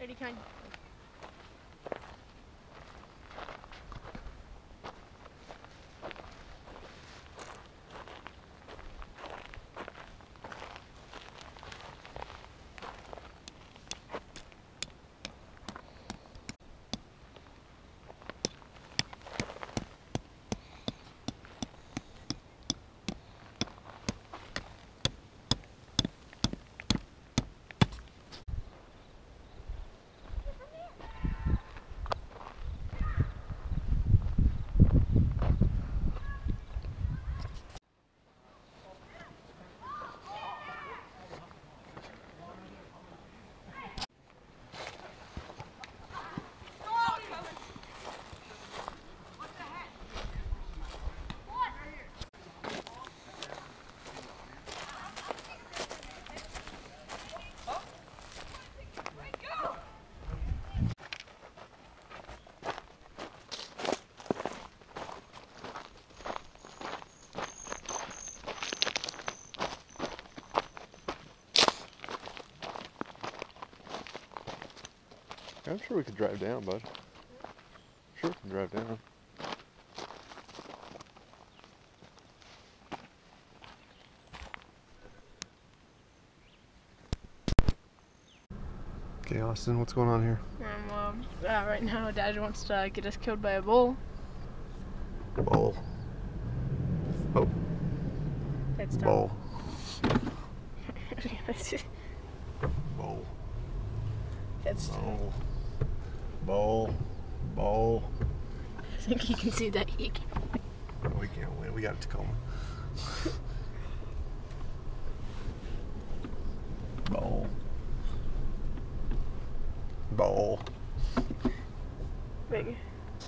Already kind of. I'm sure we could drive down, bud. Sure we can drive down. Okay, Austin, what's going on here? Right now, Dad wants to get us killed by a bull. Bull. Oh. That's Bull. Bull. That's Bull. Bull. Bull. I think you can see that he can. No, we can't win. We got a Tacoma. Bull. Bull. Big.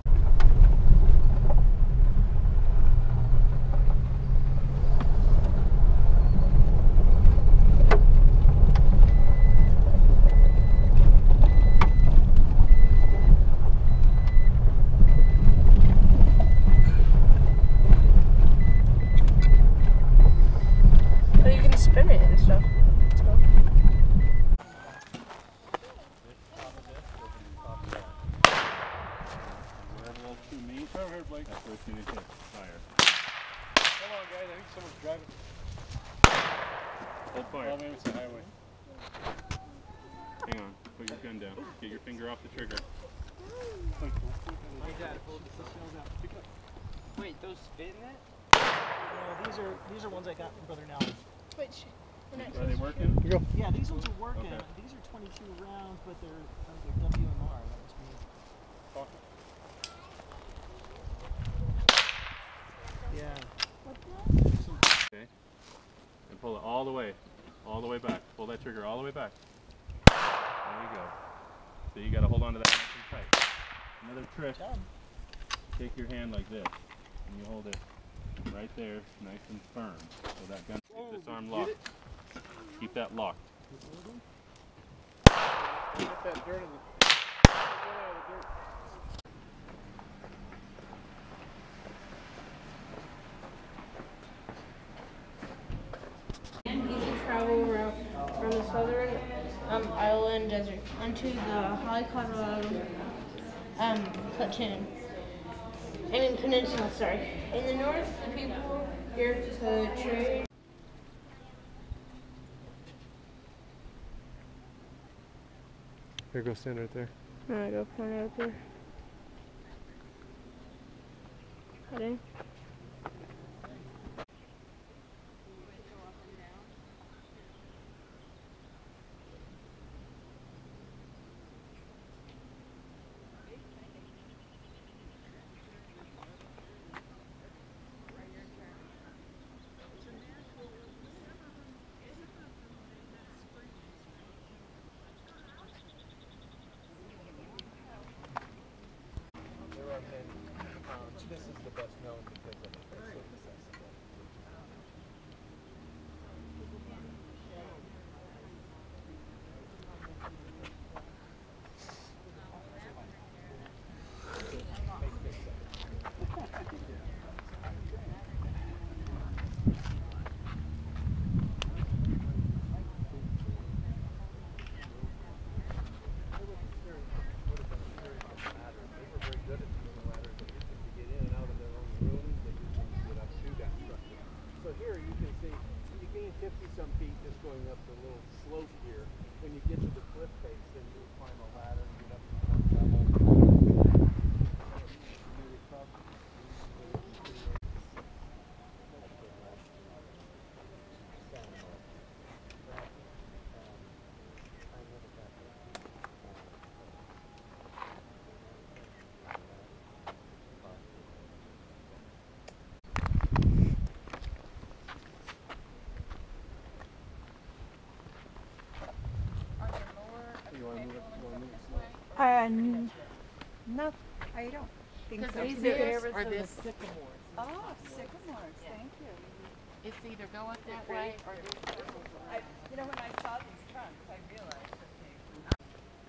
So you can spin it and stuff. So. That's where it's going to hit higher. Hold on, guys. I think someone's driving. Hold fire. Oh, maybe it's the highway. Hang on. Put your gun down. Get your finger off the trigger. My dad pulled the shells out. Pick it up. Wait, those fit in it? No, these are ones I got from Brother Nally. Which? Are they working? Here you go. Yeah, these ones are working. Okay. These are 22 rounds, but they're WMR. That must be. Yeah. Okay. And pull it all the way. All the way back. Pull that trigger all the way back. There you go. So you got to hold on to that nice and tight. Another trick. Take your hand like this. And you hold it right there, nice and firm. So that gun, keep this arm locked. Keep that locked. Get that dirt in the. Easy travel route from the southern island desert onto the high Colorado platoon. I mean peninsula, sorry. In the north, the people here could trade. Here, go stand right there. I'm gonna go point it up there. Heading. This is the best known because some feet just going up the little slope here. When you get to the cliff face, then you'll climb a ladder and get up to one level. Really tough. No, I don't think so. These There- are this. Sycamores. Oh, sycamores, thank you. It's either going that way or this. You know, when I saw these trunks, I realized that they were not.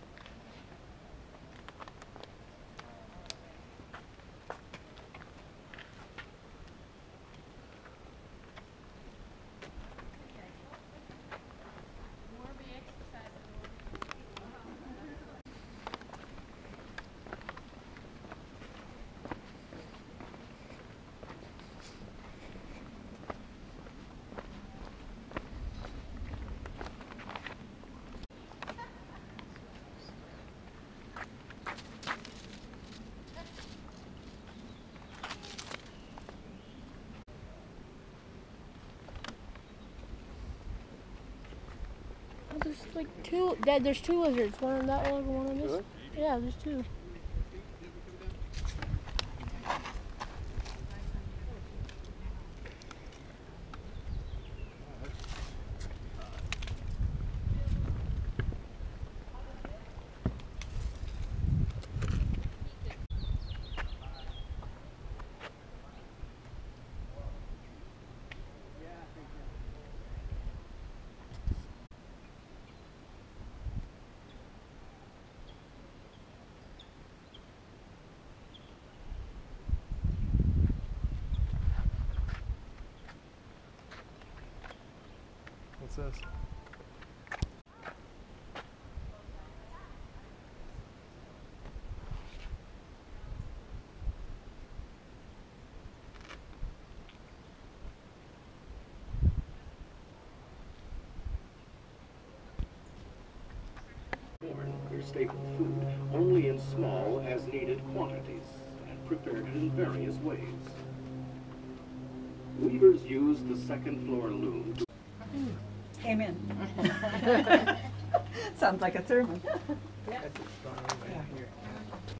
Oh, there's like two. Dad, there's two lizards. One on that one, one on this. Really? Yeah, there's two. What's this? Corn, their staple food, only in small as needed quantities, and prepared it in various ways. Weavers used the second floor loom to Amen. Sounds like a sermon.